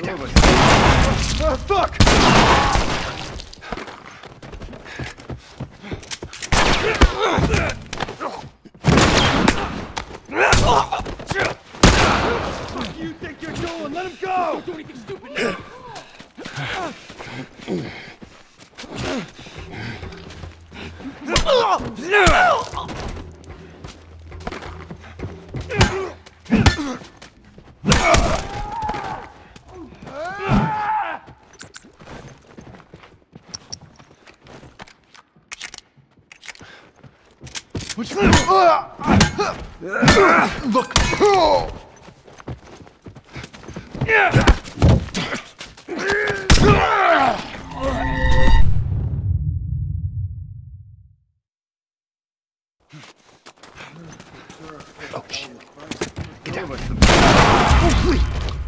Get down. Fuck! What do you think you're doing? Let him go! Don't do anything stupid! Look! Oh, shit. Get down. Oh, please!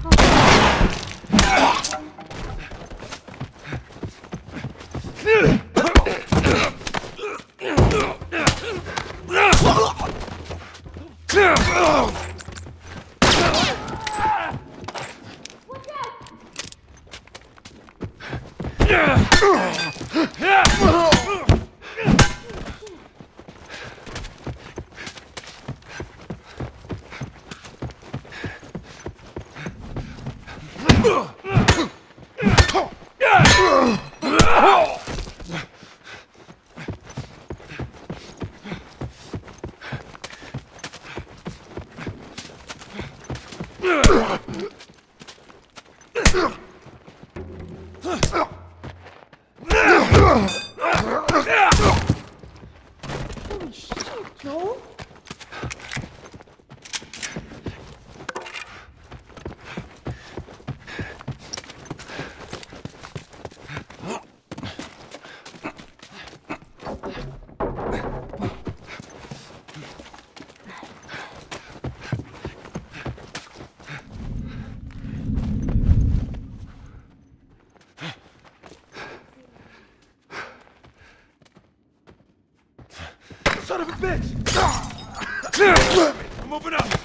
Holy shit, Joel! Son of a bitch! I'm moving up!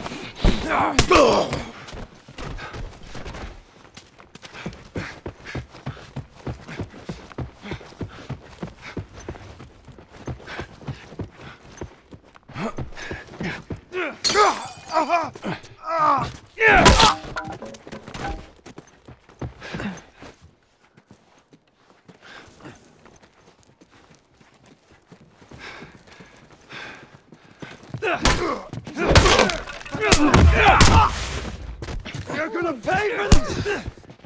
You're gonna pay for this!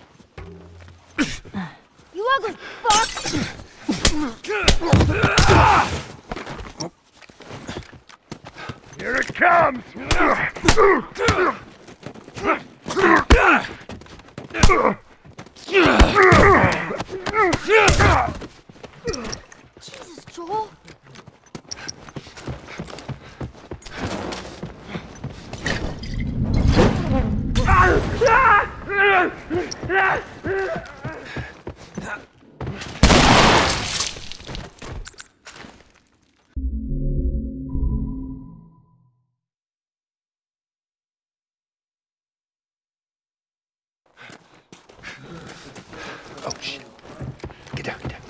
You ugly fuck! Here it comes! Jesus, Joel! Oh, shit. Get down, get down.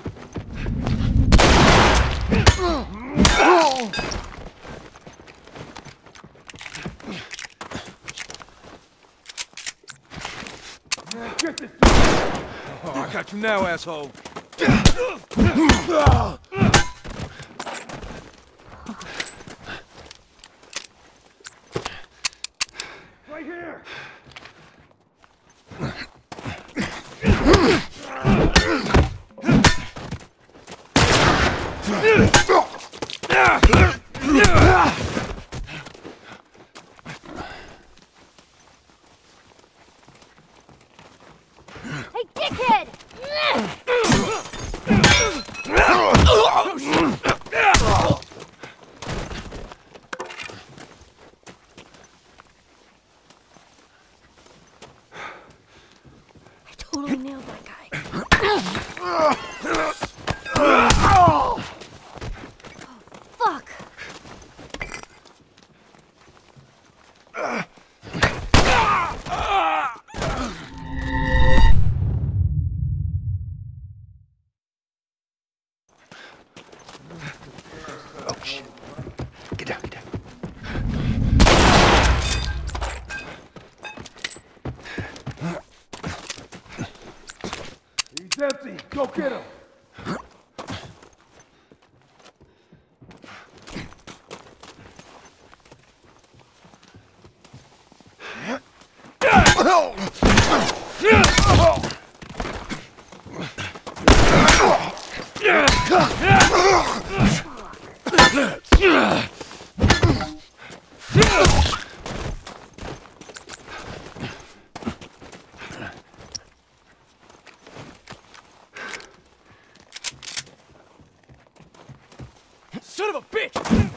Oh, I got you now, asshole! Right here! Hey, dickhead! I totally nailed that guy. Oh, fuck! go get him! Son of a bitch!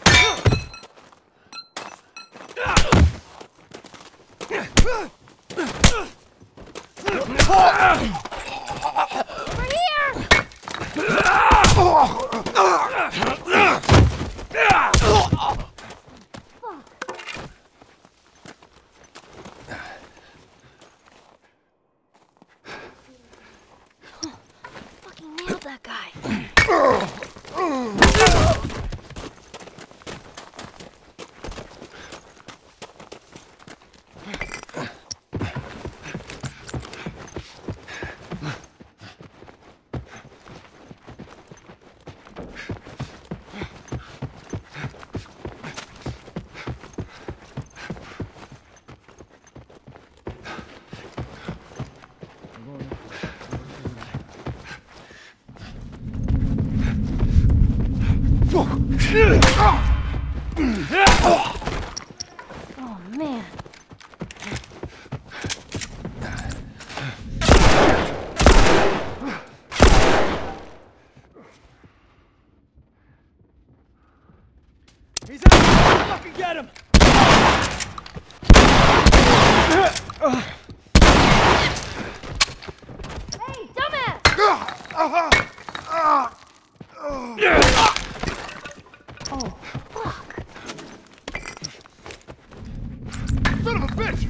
Over here! Fucking nailed that guy. Oh, man. He's out! Fucking get him! Hey, dumbass! Oh, fuck. Son of a bitch!